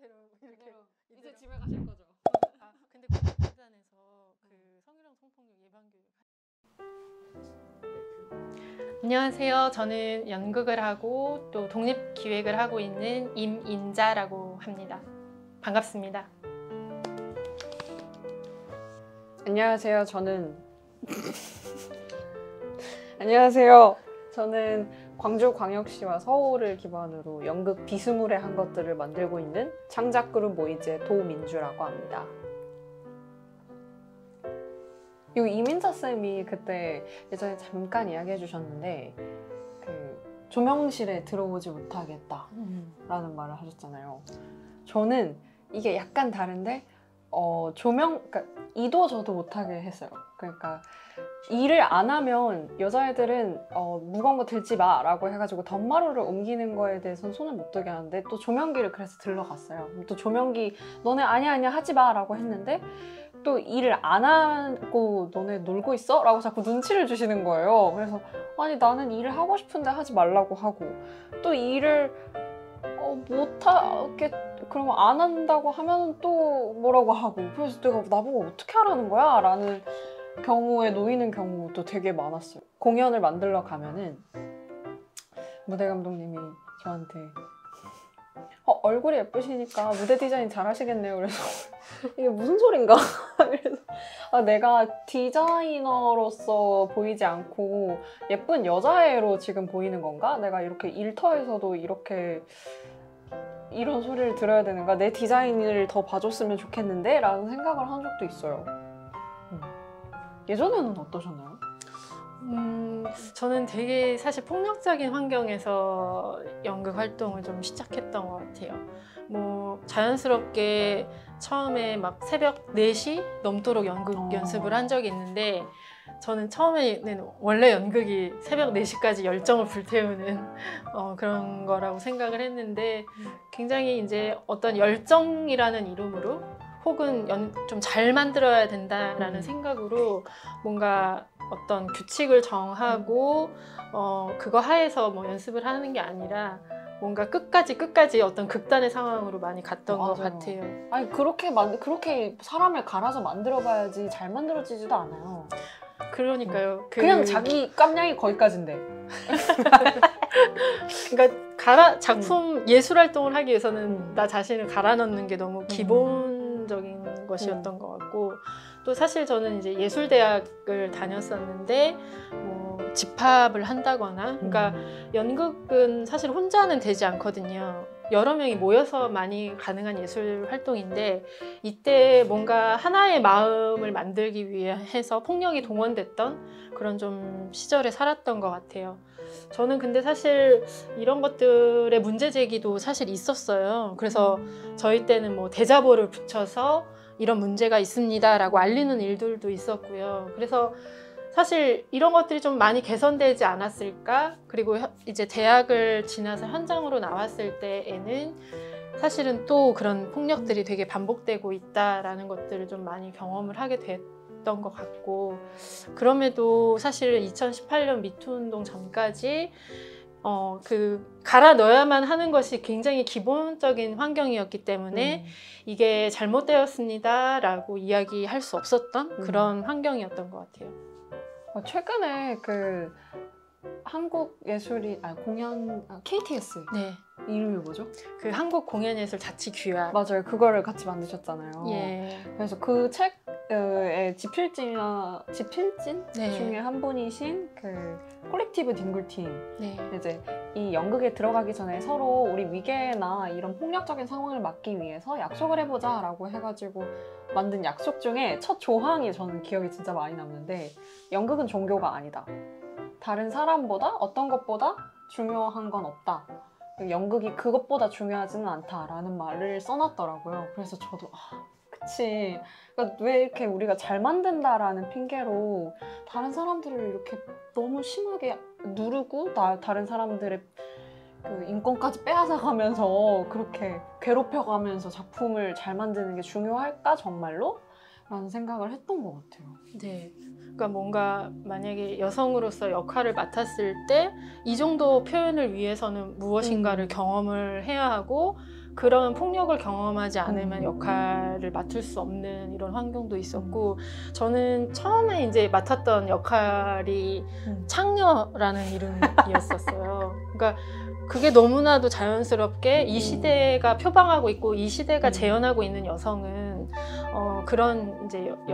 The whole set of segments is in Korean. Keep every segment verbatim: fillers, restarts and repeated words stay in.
상태로 이렇게 그대로 이제 이대로. 집에 가실 거죠? 아 근데 국회의단에서 그 성희롱 성폭력 예방 교육. 안녕하세요. 저는 연극을 하고 또 독립 기획을 하고 있는 임인자라고 합니다. 반갑습니다. 안녕하세요. 저는 안녕하세요. 저는 광주광역시와 서울을 기반으로 연극 비스무리한 것들을 만들고 있는 창작그룹 모이즈의 도민주라고 합니다. 이 이민자 쌤이 그때 예전에 잠깐 이야기해 주셨는데 그 조명실에 들어오지 못하겠다 라는 말을 하셨잖아요. 저는 이게 약간 다른데 어, 조명, 그러니까 이도 저도 못하게 했어요. 그러니까 일을 안 하면 여자애들은 어, 무거운 거 들지 마 라고 해가지고 덧마루를 옮기는 거에 대해서는 손을 못 대게 하는데 또 조명기를 그래서 들러갔어요. 또 조명기 너네 아니야 아니야 하지 마 라고 했는데 또 일을 안 하고 너네 놀고 있어? 라고 자꾸 눈치를 주시는 거예요. 그래서 아니 나는 일을 하고 싶은데 하지 말라고 하고 또 일을 어, 못하게 그러면 안 한다고 하면 또 뭐라고 하고 그래서 내가 나보고 어떻게 하라는 거야? 라는 경우에 놓이는 경우도 되게 많았어요. 공연을 만들러 가면은 무대 감독님이 저한테 어, 얼굴이 예쁘시니까 무대 디자인 잘 하시겠네요. 그래서 이게 무슨 소린가? 그래서 아, 내가 디자이너로서 보이지 않고 예쁜 여자애로 지금 보이는 건가? 내가 이렇게 일터에서도 이렇게 이런 소리를 들어야 되는가? 내 디자인을 더 봐줬으면 좋겠는데? 라는 생각을 한 적도 있어요. 음. 예전에는 어떠셨나요? 음, 저는 되게 사실 폭력적인 환경에서 연극 활동을 좀 시작했던 것 같아요. 뭐 자연스럽게 처음에 막 새벽 네 시 넘도록 연극 어. 연습을 한 적이 있는데 저는 처음에는 원래 연극이 새벽 네 시까지 열정을 불태우는 어, 그런 거라고 생각을 했는데 굉장히 이제 어떤 열정이라는 이름으로 혹은 좀 잘 만들어야 된다라는 음. 생각으로 뭔가 어떤 규칙을 정하고 어, 그거 하에서 뭐 연습을 하는 게 아니라 뭔가 끝까지 끝까지 어떤 극단의 상황으로 많이 갔던 맞아요. 것 같아요. 아니 그렇게 만 그렇게 사람을 갈아서 만들어봐야지 잘 만들어지지도 않아요. 그러니까요. 그... 그냥 자기 깜냥이 거기까지인데. 그러니까 갈아 작품 음. 예술 활동을 하기 위해서는 음. 나 자신을 갈아 넣는 게 너무 기본적인 음. 것이었던 것 같고 또 사실 저는 이제 예술대학을 다녔었는데 뭐 집합을 한다거나 그러니까 음. 연극은 사실 혼자는 되지 않거든요. 여러 명이 모여서 많이 가능한 예술 활동인데 이때 뭔가 하나의 마음을 만들기 위해서 폭력이 동원됐던 그런 좀 시절에 살았던 것 같아요. 저는 근데 사실 이런 것들의 문제 제기도 사실 있었어요. 그래서 저희 때는 뭐 대자보를 붙여서 이런 문제가 있습니다 라고 알리는 일들도 있었고요. 그래서 사실 이런 것들이 좀 많이 개선되지 않았을까? 그리고 이제 대학을 지나서 현장으로 나왔을 때에는 사실은 또 그런 폭력들이 되게 반복되고 있다라는 것들을 좀 많이 경험을 하게 됐던 것 같고 그럼에도 사실 이천십팔 년 미투 운동 전까지 어, 그 갈아 넣어야만 하는 것이 굉장히 기본적인 환경이었기 때문에 음. 이게 잘못되었습니다 라고 이야기할 수 없었던 음. 그런 환경이었던 것 같아요. 최근에 그 한국예술이 아 공연 아, 케이티에스 네, 이름이 뭐죠? 그 한국공연예술자치규약. 맞아요. 그거를 같이 만드셨잖아요. 예. 그래서 그 책의 집필진 집필진 네. 중에 한 분이신 그 콜렉티브 딩굴팀 네. 이제 이 연극에 들어가기 전에 서로 우리 위계나 이런 폭력적인 상황을 막기 위해서 약속을 해보자 라고 해가지고 만든 약속 중에 첫 조항이 저는 기억이 진짜 많이 남는데 연극은 종교가 아니다. 다른 사람보다 어떤 것보다 중요한 건 없다. 연극이 그것보다 중요하지는 않다라는 말을 써놨더라고요. 그래서 저도 아 그치. 그러니까 왜 이렇게 우리가 잘 만든다라는 핑계로 다른 사람들을 이렇게 너무 심하게 누르고 나, 다른 사람들의 그 인권까지 빼앗아가면서 그렇게 괴롭혀가면서 작품을 잘 만드는 게 중요할까 정말로? 라는 생각을 했던 것 같아요. 네. 그러니까 뭔가 만약에 여성으로서 역할을 맡았을 때 이 정도 표현을 위해서는 무엇인가를 음. 경험을 해야 하고 그런 폭력을 경험하지 않으면 음. 역할을 맡을 수 없는 이런 환경도 있었고, 저는 처음에 이제 맡았던 역할이 음. 창녀라는 이름이었었어요. 그러니까 그게 너무나도 자연스럽게 이 시대가 표방하고 있고 이 시대가 음. 재현하고 있는 여성은 어, 그런 이제 여,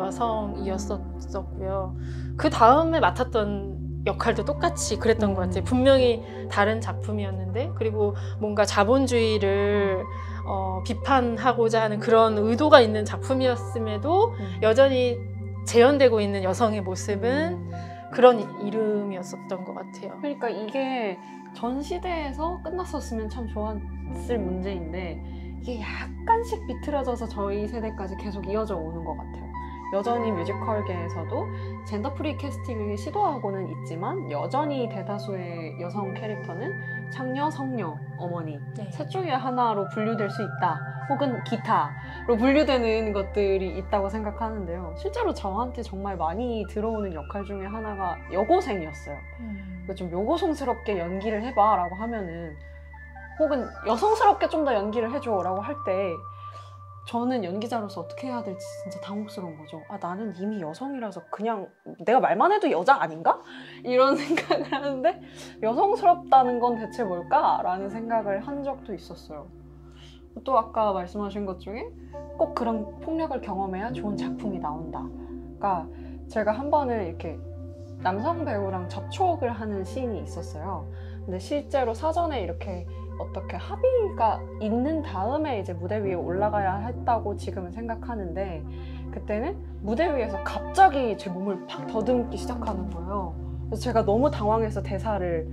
여성이었었고요. 그 다음에 맡았던 역할도 똑같이 그랬던 음. 것 같아요. 분명히 다른 작품이었는데, 그리고 뭔가 자본주의를 어, 비판하고자 하는 그런 의도가 있는 작품이었음에도 음. 여전히 재현되고 있는 여성의 모습은 음. 그런 이- 이름이었었던 것 같아요. 그러니까 이게 전 시대에서 끝났었으면 참 좋았을 문제인데 이게 약간씩 비틀어져서 저희 세대까지 계속 이어져 오는 것 같아요. 여전히 뮤지컬계에서도 젠더 프리 캐스팅을 시도하고는 있지만 여전히 대다수의 여성 캐릭터는 창녀, 성녀, 어머니 네. 셋 중에 하나로 분류될 수 있다. 혹은 기타로 분류되는 것들이 있다고 생각하는데요. 실제로 저한테 정말 많이 들어오는 역할 중에 하나가 여고생이었어요. 음. 좀 여고성스럽게 연기를 해봐 라고 하면은, 혹은 여성스럽게 좀 더 연기를 해줘 라고 할 때 저는 연기자로서 어떻게 해야 될지 진짜 당혹스러운 거죠. 아, 나는 이미 여성이라서 그냥 내가 말만 해도 여자 아닌가? 이런 생각을 하는데 여성스럽다는 건 대체 뭘까? 라는 생각을 한 적도 있었어요. 또 아까 말씀하신 것 중에 꼭 그런 폭력을 경험해야 좋은 작품이 나온다. 그러니까 제가 한 번은 이렇게 남성 배우랑 접촉을 하는 씬이 있었어요. 근데 실제로 사전에 이렇게 어떻게 합의가 있는 다음에 이제 무대 위에 올라가야 했다고 지금은 생각하는데, 그때는 무대 위에서 갑자기 제 몸을 팍 더듬기 시작하는 거예요. 그래서 제가 너무 당황해서 대사를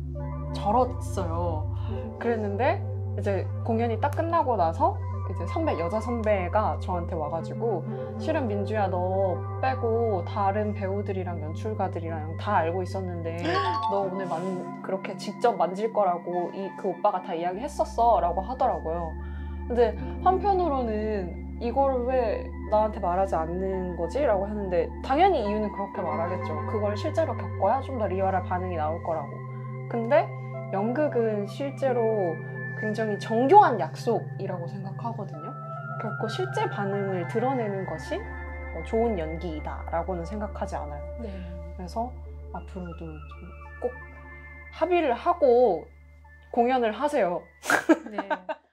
절었어요. 그랬는데 이제 공연이 딱 끝나고 나서 이제 선배, 여자 선배가 저한테 와가지고, 실은 민주야, 너 빼고 다른 배우들이랑 연출가들이랑 다 알고 있었는데 너 오늘 만, 그렇게 직접 만질 거라고 이, 그 오빠가 다 이야기했었어 라고 하더라고요. 근데 한편으로는 이걸 왜 나한테 말하지 않는 거지? 라고 했는데, 당연히 이유는 그렇게 말하겠죠. 그걸 실제로 겪어야 좀 더 리얼한 반응이 나올 거라고. 근데 연극은 실제로 굉장히 정교한 약속이라고 생각하거든요. 결코 실제 반응을 드러내는 것이 좋은 연기이다 라고는 생각하지 않아요. 네. 그래서 앞으로도 좀 꼭 합의를 하고 공연을 하세요. 네.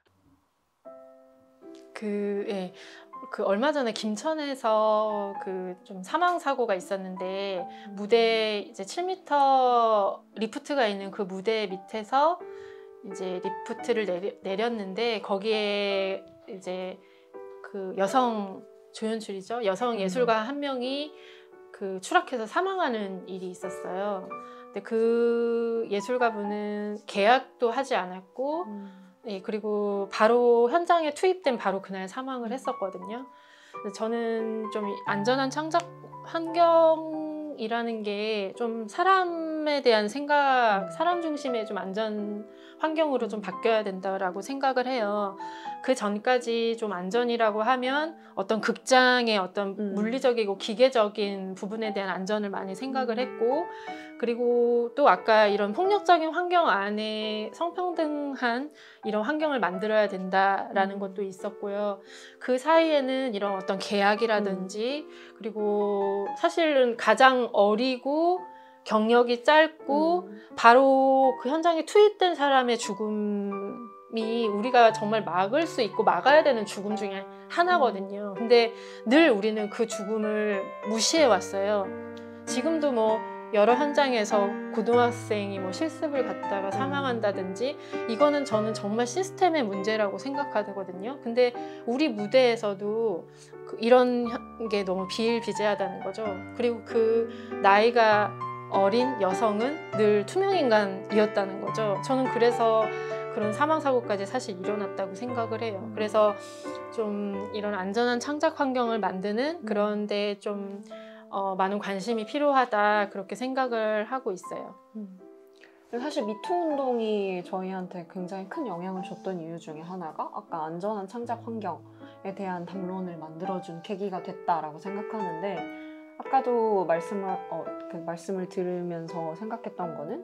그, 예. 그 얼마 전에 김천에서 그 좀 사망 사고가 있었는데, 무대 이제 칠 미터 리프트가 있는 그 무대 밑에서 이제 리프트를 내려, 내렸는데 거기에 이제 그 여성 조연출이죠. 여성 예술가 한 명이 그 추락해서 사망하는 일이 있었어요. 근데 그 예술가분은 계약도 하지 않았고, 음. 예, 그리고 바로 현장에 투입된 바로 그날 사망을 했었거든요. 근데 저는 좀 안전한 창작 환경이라는 게 좀 사람에 대한 생각, 사람 중심의 좀 안전 환경으로 좀 바뀌어야 된다라고 생각을 해요. 그 전까지 좀 안전이라고 하면 어떤 극장의 어떤 음. 물리적이고 기계적인 부분에 대한 안전을 많이 생각을 했고, 그리고 또 아까 이런 폭력적인 환경 안에 성평등한 이런 환경을 만들어야 된다라는 음. 것도 있었고요. 그 사이에는 이런 어떤 계약이라든지, 그리고 사실은 가장 어리고 경력이 짧고 음. 바로 그 현장에 투입된 사람의 죽음이 우리가 정말 막을 수 있고 막아야 되는 죽음 중에 하나거든요. 근데 늘 우리는 그 죽음을 무시해 왔어요. 지금도 뭐 여러 현장에서 고등학생이 뭐 실습을 갔다가 사망한다든지, 이거는 저는 정말 시스템의 문제라고 생각하거든요. 근데 우리 무대에서도 이런 게 너무 비일비재하다는 거죠. 그리고 그 나이가 어린 여성은 늘 투명인간이었다는 거죠. 저는 그래서 그런 사망사고까지 사실 일어났다고 생각을 해요. 그래서 좀 이런 안전한 창작 환경을 만드는 그런 데 좀 어, 많은 관심이 필요하다, 그렇게 생각을 하고 있어요. 음. 사실 미투 운동이 저희한테 굉장히 큰 영향을 줬던 이유 중에 하나가 아까 안전한 창작 환경에 대한 담론을 만들어준 계기가 됐다라고 생각하는데, 아까도 말씀을, 어, 그 말씀을 들으면서 생각했던 거는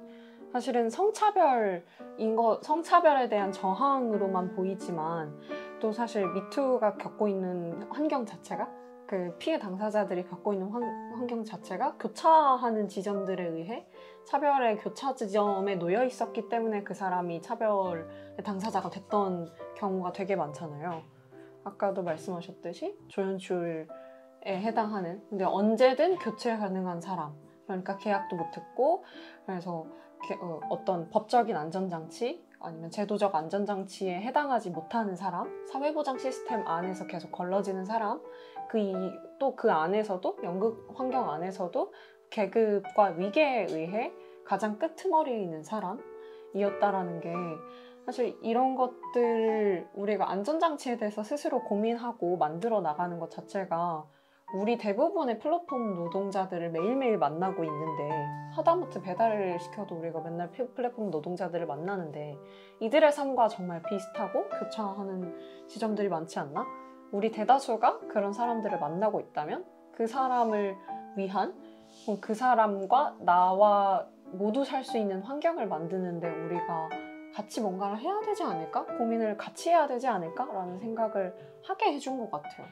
사실은 성차별인 거, 성차별에 대한 저항으로만 보이지만 또 사실 미투가 겪고 있는 환경 자체가 그 피해 당사자들이 겪고 있는 환, 환경 자체가 교차하는 지점들에 의해 차별의 교차 지점에 놓여 있었기 때문에 그 사람이 차별의 당사자가 됐던 경우가 되게 많잖아요. 아까도 말씀하셨듯이 조연출에 해당하는 근데 언제든 교체 가능한 사람 그러니까 계약도 못했고 그래서 어, 어떤 법적인 안전장치 아니면 제도적 안전장치에 해당하지 못하는 사람 사회보장 시스템 안에서 계속 걸러지는 사람 그 또 그 안에서도 연극 환경 안에서도 계급과 위계에 의해 가장 끄트머리에 있는 사람이었다라는 게 사실 이런 것들 우리가 안전장치에 대해서 스스로 고민하고 만들어 나가는 것 자체가 우리 대부분의 플랫폼 노동자들을 매일매일 만나고 있는데 하다못해 배달을 시켜도 우리가 맨날 플랫폼 노동자들을 만나는데 이들의 삶과 정말 비슷하고 교차하는 지점들이 많지 않나? 우리 대다수가 그런 사람들을 만나고 있다면 그 사람을 위한 그 사람과 나와 모두 살 수 있는 환경을 만드는데 우리가 같이 뭔가를 해야 되지 않을까? 고민을 같이 해야 되지 않을까? 라는 생각을 하게 해준 것 같아요.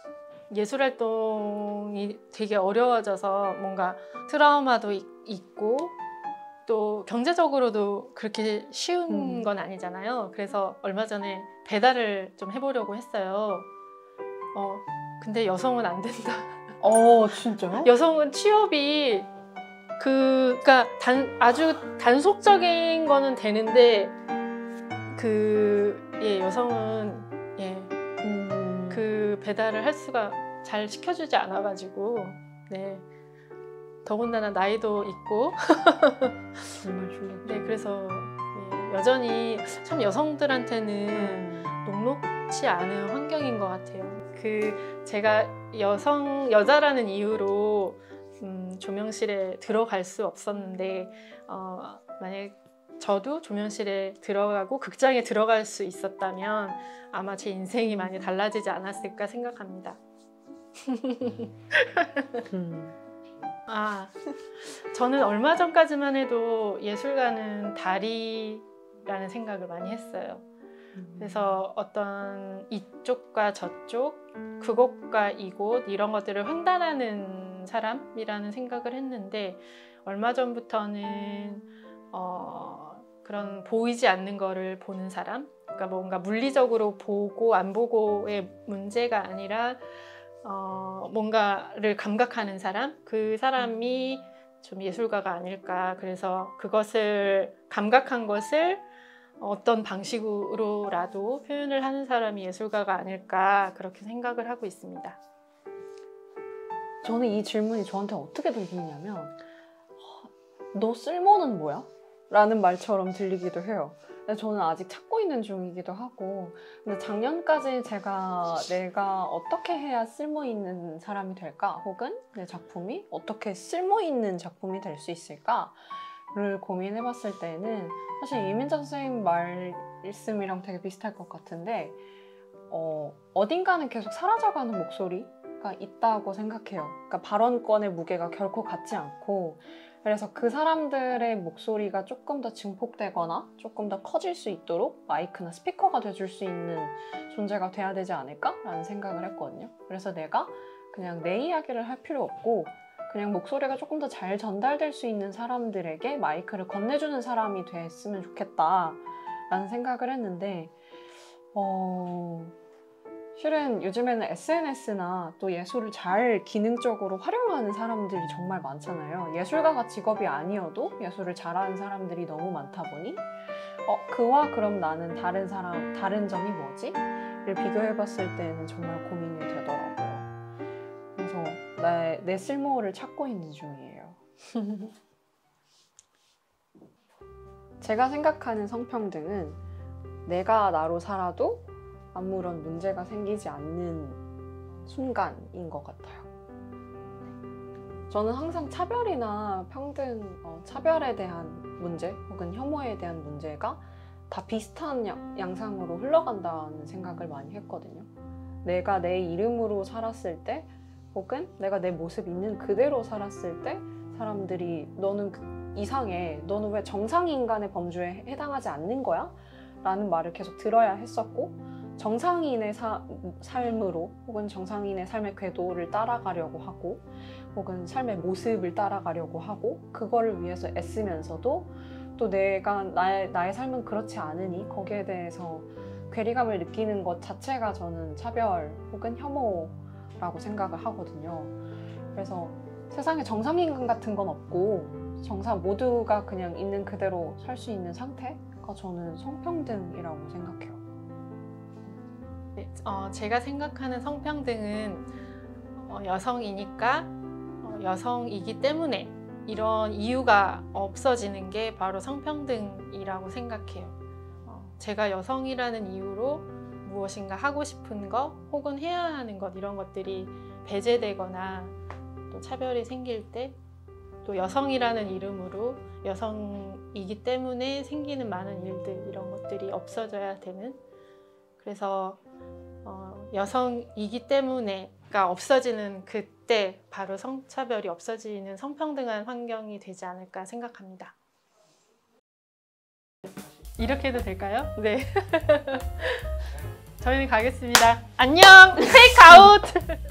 예술활동이 되게 어려워져서 뭔가 트라우마도 있, 있고 또 경제적으로도 그렇게 쉬운 음. 건 아니잖아요. 그래서 얼마 전에 배달을 좀 해보려고 했어요. 어, 근데 여성은 안 된다. 어, 진짜요? 여성은 취업이 그, 그러니까 단, 아주 단속적인 거는 되는데 그, 예, 여성은 예, 음. 그 배달을 할 수가 잘 시켜주지 않아가지고 네, 더군다나 나이도 있고 정말 충격. 네, 그래서 예, 여전히 참 여성들한테는 녹록치 않은 환경인 것 같아요. 그 제가 여성 여자라는 이유로 음, 조명실에 들어갈 수 없었는데 어, 만약 저도 조명실에 들어가고 극장에 들어갈 수 있었다면 아마 제 인생이 많이 달라지지 않았을까 생각합니다. 음. 아, 저는 얼마 전까지만 해도 예술가는 다리라는 생각을 많이 했어요. 그래서 어떤 이쪽과 저쪽, 그곳과 이곳 이런 것들을 횡단하는 사람이라는 생각을 했는데 얼마 전부터는 어, 그런 보이지 않는 거를 보는 사람, 그러니까 뭔가 물리적으로 보고 안 보고의 문제가 아니라 어, 뭔가를 감각하는 사람, 그 사람이 좀 예술가가 아닐까. 그래서 그것을 감각한 것을 어떤 방식으로라도 표현을 하는 사람이 예술가가 아닐까 그렇게 생각을 하고 있습니다. 저는 이 질문이 저한테 어떻게 들리냐면 너 쓸모는 뭐야? 라는 말처럼 들리기도 해요. 근데 저는 아직 찾고 있는 중이기도 하고 근데 작년까지 제가 내가 어떻게 해야 쓸모 있는 사람이 될까? 혹은 내 작품이 어떻게 쓸모 있는 작품이 될 수 있을까? 를 고민해봤을 때는 사실 이민자 선생님 말씀이랑 되게 비슷할 것 같은데 어, 어딘가는 계속 사라져가는 목소리가 있다고 생각해요. 그러니까 발언권의 무게가 결코 같지 않고 그래서 그 사람들의 목소리가 조금 더 증폭되거나 조금 더 커질 수 있도록 마이크나 스피커가 돼줄 수 있는 존재가 돼야 되지 않을까라는 생각을 했거든요. 그래서 내가 그냥 내 이야기를 할 필요 없고 그냥 목소리가 조금 더 잘 전달될 수 있는 사람들에게 마이크를 건네주는 사람이 됐으면 좋겠다라는 생각을 했는데 어... 실은 요즘에는 에스엔에스나 또 예술을 잘 기능적으로 활용하는 사람들이 정말 많잖아요. 예술가가 직업이 아니어도 예술을 잘하는 사람들이 너무 많다 보니 어, 그와 그럼 나는 다른 사람, 다른 점이 뭐지? 를 비교해봤을 때는 정말 고민이 되더라고요. 그래서 내, 내 쓸모를 찾고 있는 중이에요. 제가 생각하는 성평등은 내가 나로 살아도 아무런 문제가 생기지 않는 순간인 것 같아요. 저는 항상 차별이나 평등, 어, 차별에 대한 문제 혹은 혐오에 대한 문제가 다 비슷한 양, 양상으로 흘러간다는 생각을 많이 했거든요. 내가 내 이름으로 살았을 때 혹은 내가 내 모습 있는 그대로 살았을 때 사람들이 너는 그, 이상해. 너는 왜 정상 인간의 범주에 해당하지 않는 거야? 라는 말을 계속 들어야 했었고, 정상인의 사, 삶으로 혹은 정상인의 삶의 궤도를 따라가려고 하고, 혹은 삶의 모습을 따라가려고 하고, 그거를 위해서 애쓰면서도 또 내가 나의, 나의 삶은 그렇지 않으니 거기에 대해서 괴리감을 느끼는 것 자체가 저는 차별 혹은 혐오라고 생각을 하거든요. 그래서 세상에 정상인간 같은 건 없고 정상 모두가 그냥 있는 그대로 살 수 있는 상태가 저는 성평등이라고 생각해요. 네, 어, 제가 생각하는 성평등은 어, 여성이니까 어, 여성이기 때문에 이런 이유가 없어지는 게 바로 성평등이라고 생각해요. 어, 제가 여성이라는 이유로 무엇인가 하고 싶은 것 혹은 해야 하는 것 이런 것들이 배제되거나 또 차별이 생길 때 또 여성이라는 이름으로 여성이기 때문에 생기는 많은 일들 이런 것들이 없어져야 되는, 그래서 어, 여성이기 때문에가 없어지는 그때 바로 성차별이 없어지는 성평등한 환경이 되지 않을까 생각합니다. 이렇게 해도 될까요? 네. 저희는 가겠습니다. 안녕! 테이크 아웃!